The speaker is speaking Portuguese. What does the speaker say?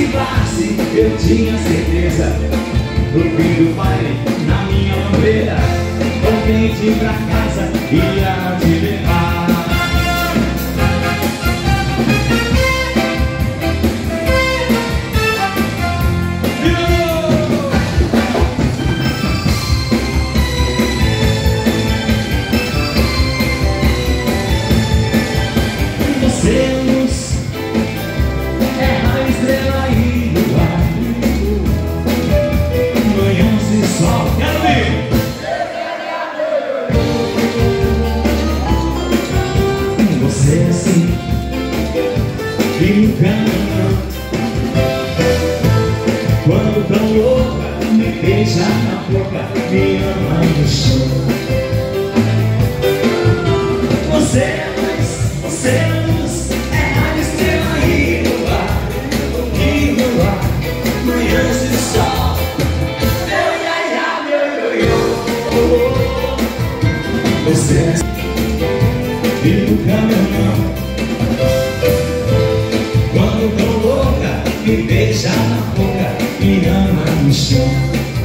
passe, eu tinha certeza. No fim do baile, na minha lambeira, contente pra casa, ia te levar. Oceanos, terra, estrela e luar, manhãs e sol. Quero ver! Você assim, e no caminho, quando tão louca, me beija na boca, me ama no chão. Oceanos, terra, estrela e luar, manhãs e sol. Meu iaia, meu ioiô. Você e no caminhão, quando tão louca, me beija na boca, me ama no chão.